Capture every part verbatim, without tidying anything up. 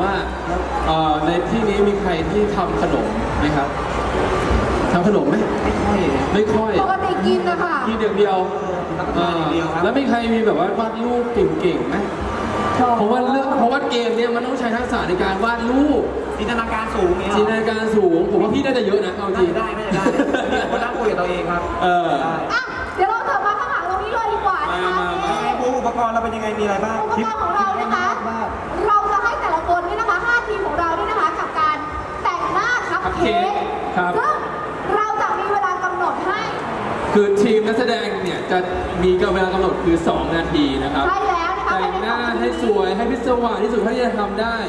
ว่าในที่นี้มีใครที่ทำขนมไหมครับทำขนมไหมไม่ค่อยไม่ค่อยปกติกินนะคะกินอย่างเดียวแล้วมีใครมีแบบว่าวาดรูปเก่งๆไหมเพราะว่าเรื่องเพราะว่าเกมเนี้ยมันต้องใช้ทักษะในการวาดรูปจินตนาการสูงจินตนาการสูงผมว่าพี่น่าจะเยอะนะเอาจริงได้ไม่ได้ผมนั่งคุยกับตัวเองครับเออเดี๋ยวเราเถิดมาข้างหลังตรงนี้เลยดีกว่านะคะอุปกรณ์เราเป็นยังไงมีอะไรบ้างอุปกรณ์ของเรานะคะเราจะให้แต่ละคนนี่นะคะห้าทีมของเรานี่นะคะกับการแต่งหน้าคัพเค้กซึ่งเราจะมีเวลากำหนดให้คือทีมนักแสดงเนี่ยจะมีเวลากำหนดคือสองนาทีนะครับใช่แล้วนะคะแต่งหน้าให้สวยให้พิศวาสที่สุดเท่าที่จะทำได้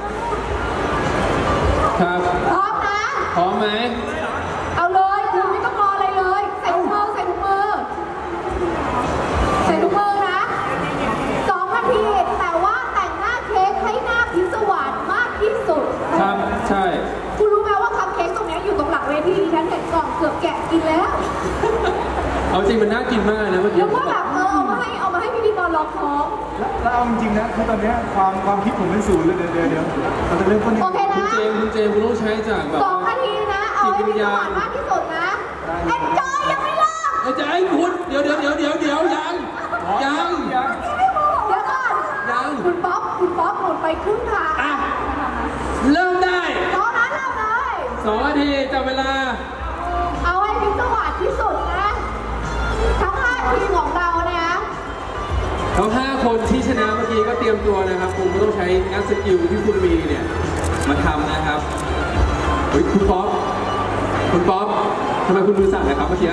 ครับพร้อมนะพร้อมไหมเอาเลยคุณไม่ต้องรออะไรเลยใส่ถุงมือใส่ถุงมือใส่ถุงมือนะสองนาทีแต่ว่าแต่งหน้าเค้กให้หน้าพิศวาสมากที่สุดครับใช่คุณรู้ไหมว่าคัพเค้กตรงนี้อยู่ตรงหลังเวทีฉันเห็นกล่องเกือบแกะกินแล้วเอาจริงมันน่ากินมากนะเมื่อกี้แล้วก็แบบเออเอามาให้เอามาให้พิธีกรลองท้องแล้วเอาจริงนะคือตอนนี้ความความคิดผมเป็นศูนย์เลยเดี๋ยวเดี๋ยวเดี๋ยวเราจะเริ่มต้นโอเคนะคุณเจมคุณเจมคุณต้องใช้จากแบบสองนาทีนะเอาให้พิธีกรมากที่สุดนะเอ็นจอยยังไม่เลิกเอ็นจอยคุณเดี๋ยวเดี๋ยวเดี๋ยวเดี๋ยวเดี๋ยวยังยังเดี๋ยวก่อนยังคุณป๊อปคุณป๊อปหมดไปครึ่งทางอ่ะเริ่มได้ตอนนั้นเริ่มเลยสองนาทีจับเวลาเอาให้พิศวาสที่สุดนะทั้งห้าทีมของเราเนี่ยทั้งห้าคนที่ชนะเมื่อกี้ก็เตรียมตัวนะครับคุณก็ต้องใช้งัดสกิลที่คุณมีเนี่ยมาทำนะครับเฮ้ยคุณป๊อปคุณป๊อปทำไมคุณมือสั่นนะครับเมื่อกี้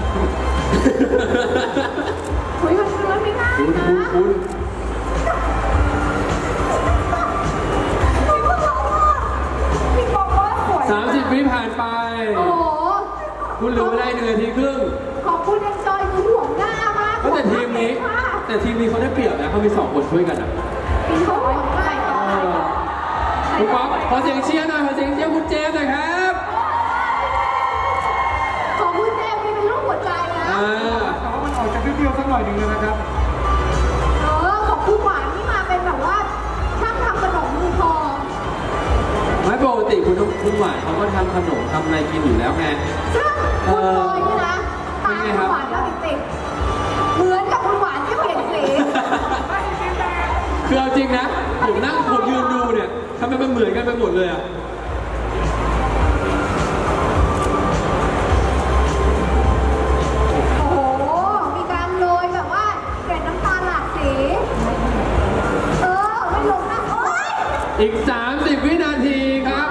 เฮ้ยมันมันไม่ง่ายนะคุณคุณสามสิบวิผ่านไปโอ้โหคุณเหลือเวลาหนึ่งนาทีครึ่งขอบคุณเอ็นจอยคือห่วงหน้ามากแต่ทีมนี้แต่ทีมนี้เขาได้เปรียบนะเขามีสองคนช่วยกันอ่ะเขาห่วงใครคุณป๊อปขอเสียงเชียร์หน่อยขอเสียงเชียร์คุณเจมส์หน่อยครับขอบคุณเจมส์นี่เป็นรูปหัวใจนะแต่ว่ามันออกจากเปรี้ยวๆสักหน่อยหนึ่งเลยนะครับเออขอบคุณหวานที่มาเป็นแบบว่าช่างทำขนมมือทองไม่ปกติคุณคุณหวานเขาก็ทำขนมทำอะไรกินอยู่แล้วไงซึ่งคุณบอยนี่นะตาคุณหวานแล้วติดๆเหมือนกับคุณหวานที่เปลี่ยนสีคือเอาจริงนะผมนั่งผมยืนดูเนี่ยทำไมมันเหมือนกันไปหมดเลยอ่ะโอ้โหมีการโรยแบบว่าเกล็ดน้ำตาลหลากสีเออไม่ลงนะโอ๊ยอีกสามสิบวินาทีครับ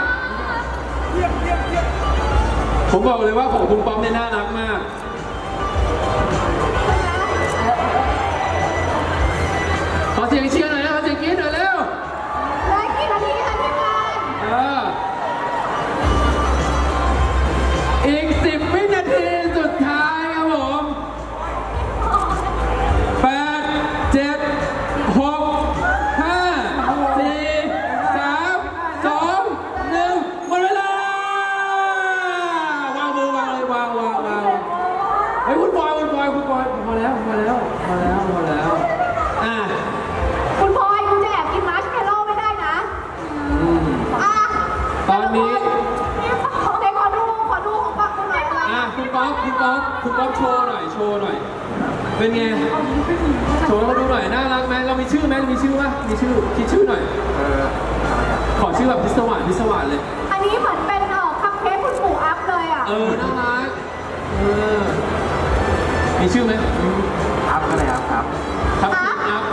ผมบอกเลยว่าของคุณป๊อปเนี่ยน่ารักมากขอเสียงเชียร์หน่อยนะขอเสียงกรี๊ดหน่อยเร็วได้กี่นาทีคะทีมงานเอออีกสิบวินาทีสุดท้ายครับผมแปดเจ็ดหกห้าสี่สามสองหนึ่งหมดเวลาวางมือวางเลยวางวางวางเฮ้ยคุณบอยคุณบอยคุณบอยพอแล้วพอแล้วพอแล้วพอแล้วอ่ะคุณบอยคุณจะแอบกินมาร์ชเมลโล่ไม่ได้นะอ่ะตอนนี้เดี๋ยวขอดูขอดูของป๊อปคุณหน่อยอ่ะคุณป๊อปคุณป๊อปคุณป๊อปโชว์หน่อยโชว์หน่อยเป็นไงโชว์ให้เขาดูหน่อยน่ารักไหมเรามีชื่อไหมมีชื่อป่ะมีชื่อคิดชื่อหน่อยขอชื่อแบบพิศวาสพิศวาสเลยอันนี้เหมือนเป็นเอ่อคัพเค้กคุณปู่อัพเลยอ่ะเออน่ารักเออมีชื่อไหมอัพอะไรครับครับครับอัพอัพ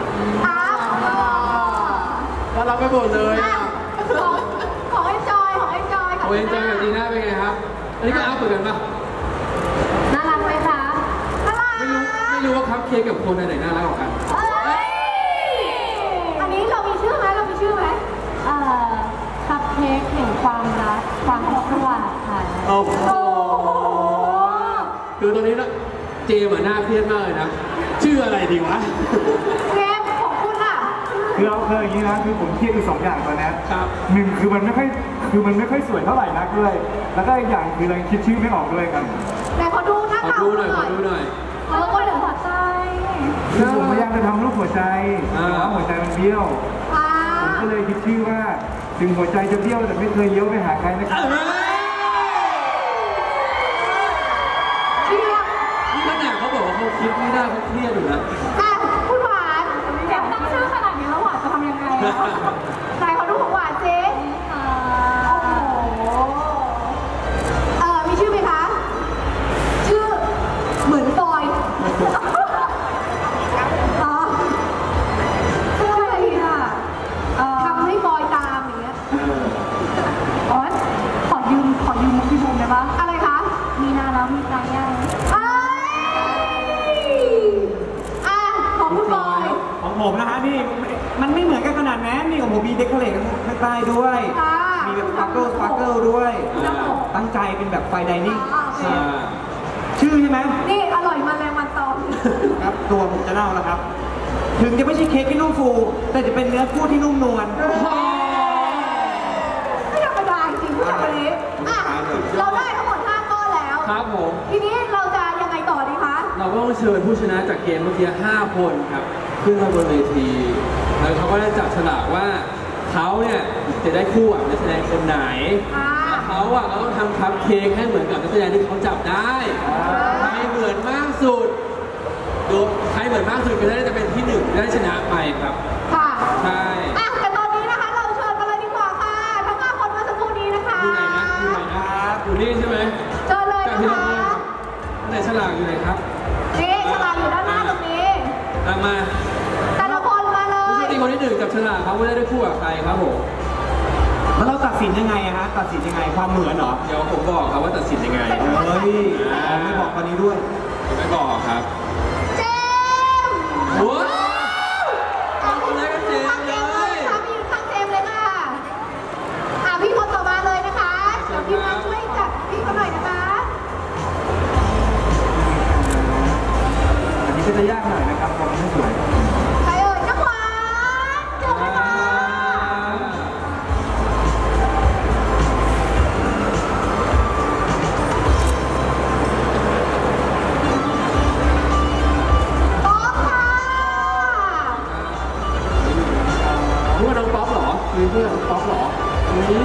น่ารักไปหมดเลยของของเอ็นจอยของเอ็นจอยของเอ็นจอยกับจีน่าเป็นไงครับอันนี้ก็อัพเหมือนกันป่ะน่ารักไหมคะน่ารักไม่รู้ไม่รู้ว่าคัพเค้กกับคนไหนน่ารักกว่ากันอันนี้เรามีชื่อไหมเรามีชื่อไหมเอ่อคัพเค้กแห่งความรักความพิศวาสค่ะโอ้โหคือตอนนี้นะเจมส์หน้าเครียดมากเลยนะชื่ออะไรดีวะเจมส์ของคุณอ่ะคือเอาเคยอย่างนี้นะคือผมเครียดอยู่สองอย่างตอนนี้ครับหนึ่งคือมันไม่ค่อยคือมันไม่ค่อยสวยเท่าไหร่นักด้วยแล้วก็อีกอย่างคือเราคิดชื่อไม่ออกด้วยครับแต่ขอดูนะขอดูหน่อยขอดูหน่อยเออคนหนึ่งหัวใจคือผมพยายามจะทำรูปหัวใจแต่ว่าหัวใจมันเบี้ยวอ่าก็เลยคิดชื่อว่าถึงหัวใจจะเบี้ยวแต่ไม่เคยเลี้ยวไปหาใครนะครับเชียบนี่ขนาดเขาบอกว่าเขาคิดไม่ได้เขาเครียดอยู่นะอ่ะคุณหวานแกตั้งชื่อขนาดนี้แล้วหวานจะทำยังไงอะไหนขอดูของหวานเจ๊ค่ะโอ้โหเออมีชื่อไหมคะ ชื่อเหมือนบอยอ๋อชื่ออะไรอ่ะเอ่อทำให้บอยตามอย่างเงี้ยอ๋อขอยืมขอยืมมุกพี่บูมได้ปะอะไรคะมีนานแล้วมีใจยังเอ้ยอ่ะของคุณบอยของผมนะฮะนี่มันไม่เหมือนกันขนาดนั้นนี่ของผมมีเดคอเรทข้างใต้ด้วยค่ะมีแบบสปาร์เกิลสปาร์เกิลด้วยน้ำตกตั้งใจเป็นแบบไฟไดนิ่งอ่าโอเคอ่าชื่อใช่ไหมนี่อร่อยมาแรงมันตอมครับตัวผมจะเน่าแล้วครับ ถึงจะไม่ใช่เค้กที่นุ่มฟู แต่จะเป็นเนื้อคู่ที่นุ่มนวลไม่ธรรมดาจริงผู้ชายคนนี้อ่ะเราได้ทั้งหมดห้าก้อนแล้วครับผมทีนี้เราจะยังไงต่อดีคะเราก็ต้องเชิญผู้ชนะจากเกมเมื่อกี้ห้าคนครับขึ้นมาบนเวทีแล้วเขาก็ได้จับฉลากว่าเขาเนี่ยจะได้คู่กับนักแสดงคนไหนอ่าแล้วเขาอ่ะก็ต้องทำคัพเค้กให้เหมือนกับนักแสดงที่เขาจับได้ใครเหมือนมากสุดดูใครเหมือนมากสุดก็ได้จะเป็นที่หนึ่งได้ชนะไปครับค่ะใช่อ่ะแต่ตอนนี้นะคะเราเชิญมาเลยดีกว่าค่ะทั้งห้าคนเมื่อสักครู่นี้นะคะอยู่ไหนนะอยู่ไหนนะครับอยู่นี่ใช่ไหมเชิญเลยจับนะที่ไหนคะไหนฉลากอยู่ไหนครับนี่ฉลากอยู่ด้านหน้าตรงนี้ตามมาแต่ละคนมาเลผู้โชยคดีคนที่หนึ่งจับฉลากครับว่าได้ได้คู่กับใครครับผมแล้วเราตัดสินยังไงอะฮะ ตัดสินยังไงความเหมือนเหรอเดี๋ยวผมบอกครับว่าตัดสินยังไงเฮ้ยอ๋อไม่บอกตอนนี้ด้วยไม่บอกครับเจมส์ว้าวเอาคนแรกก็เจมส์เลยค่ะพี่ข้างเจมส์เลยค่ะอ่ะพี่คนต่อมาเลยนะคะเดี๋ยวพี่มาช่วยจัดพี่เขาหน่อยนะคะอันนี้ก็จะยากหน่อยนะครับเพราะมันไม่สวยใครเอ่ยน้ำหวานเจอไหมคะป๊อปค่ะรู้ว่าน้องป๊อปเหรอมีเพื่อนน้องป๊อปเหรอนี่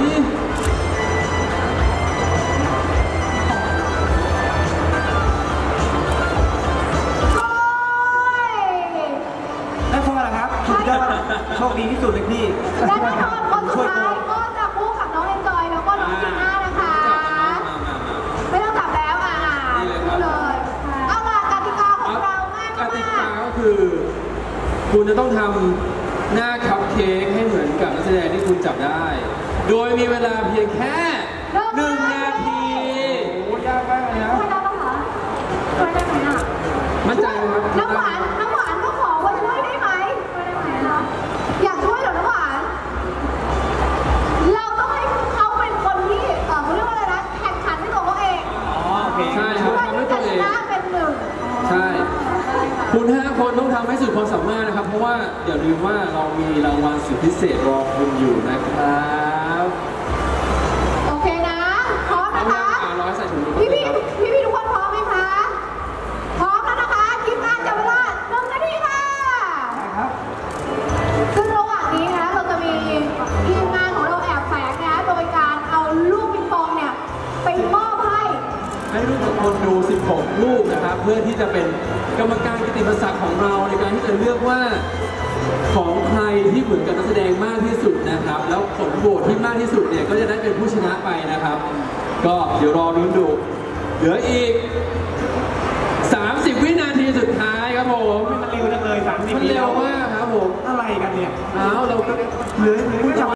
โอ้ยได้พอแล้วครับสุดยอดโชคดีที่สุดเลยพี่และแน่นอนคนสุดท้ายก็จะคู่กับน้องเอ็นจอยแล้วก็น้องจีน่านะคะ ไม่ต้องจับแล้วอ่ะดูเลย เอาล่ะกติกาของเราง่ายกมาติกาก ก็คือ คุณจะต้องทำหน้าคัพเค้กให้เหมือนกับนักแสดงที่คุณจับได้ โดยมีเวลาเพียงแค่หนึ่งนาทีโอ้ยากมากเลยนะช่วยได้ปะคะช่วยได้ไหมอ่ะมั่นใจไหมครับน้ำหวานน้ำหวานก็ขอว่าช่วยได้ไหมช่วยได้ไหมคะอยากช่วยเหรอน้ำหวาน เราต้องให้เขาเป็นคนที่เออเขาเรียกว่าอะไรนะแข่งขันให้ตัวเขาเองอ๋อโอเคใช่ครับเพื่อทำให้ที่ตัจะวชเองนะเป็นหนึ่งใช่ คุณห้าคนต้องทำให้สุดความสามารถนะครับ เพราะว่าอย่าลืมว่าเรามีรางวัลสุดพิเศษรอคุณอยู่นะครับโอเคนะ พร้อมเอานะละคะอ่ะร้อยใส่ถุงมือพี่พี่ครับพี่พี่ทุกคนพร้อมไหมคะ พร้อมแล้วนะคะทีมงานจับเวลาหนึ่งนาทีค่ะครับซึ่งระหว่างนี้นะเราจะมีทีมงานของเราแอบแฝงนะโดยการเอาลูกปิงปองเนี่ยไปมอบให้ให้ลูกทุกคนดู สิบหก ลูกนะครับ เพื่อที่จะเป็นกรรมการกิตติมศักดิ์ของเราในการที่จะเลือกว่าของใครที่เหมือนกับนักแสดงมากที่สุดนะครับ แล้วผลโหวตที่มากที่สุดเนี่ยก็จะได้เป็นผู้ชนะไปนะครับ ก็เดี๋ยวรอลุ้นดู เหลืออีก สามสิบ วินาทีสุดท้ายครับผมมันเร็วจังเลยสามสิบมันเร็วมากครับผมอะไรกันเนี่ยเอาเราก็เหลือเหลือไม่จับ